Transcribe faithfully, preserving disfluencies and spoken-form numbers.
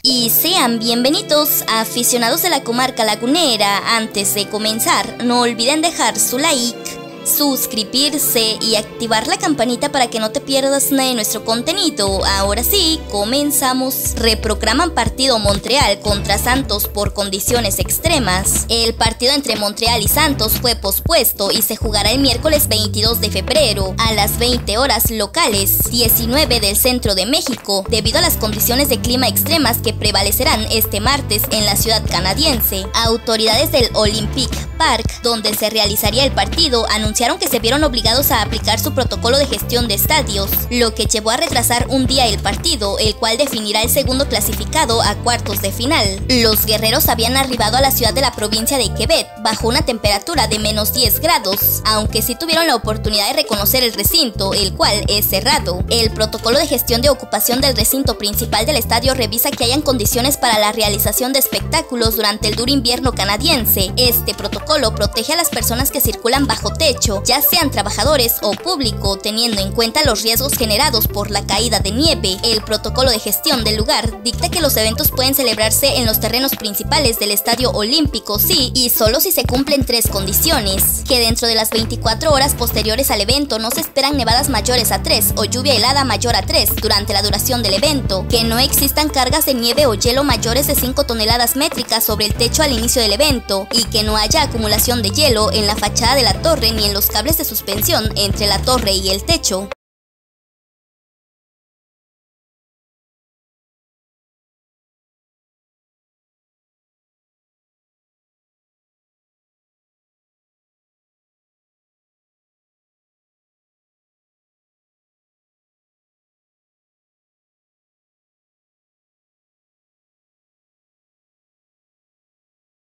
Y sean bienvenidos a aficionados de la comarca lagunera. Antes de comenzar, no olviden dejar su like, suscribirse y activar la campanita para que no te pierdas nada de nuestro contenido. Ahora sí, comenzamos. Reprograman partido Montreal contra Santos por condiciones extremas. El partido entre Montreal y Santos fue pospuesto y se jugará el miércoles veintidós de febrero a las veinte horas locales, diecinueve del centro de México, debido a las condiciones de clima extremas que prevalecerán este martes en la ciudad canadiense. Autoridades del Olympic Park, donde se realizaría el partido, anunciaron que se vieron obligados a aplicar su protocolo de gestión de estadios, lo que llevó a retrasar un día el partido, el cual definirá el segundo clasificado a cuartos de final. Los guerreros habían arribado a la ciudad de la provincia de Quebec bajo una temperatura de menos diez grados, aunque sí tuvieron la oportunidad de reconocer el recinto, el cual es cerrado. El protocolo de gestión de ocupación del recinto principal del estadio revisa que hayan condiciones para la realización de espectáculos durante el duro invierno canadiense. Este protocolo protege a las personas que circulan bajo techo, ya sean trabajadores o público, teniendo en cuenta los riesgos generados por la caída de nieve. El protocolo de gestión del lugar dicta que los eventos pueden celebrarse en los terrenos principales del Estadio Olímpico, sí, y solo si se cumplen tres condiciones: que dentro de las veinticuatro horas posteriores al evento no se esperan nevadas mayores a tres o lluvia helada mayor a tres durante la duración del evento, que no existan cargas de nieve o hielo mayores de cinco toneladas métricas sobre el techo al inicio del evento, y que no haya acumulación de hielo en la fachada de la torre ni en los cables de suspensión entre la torre y el techo.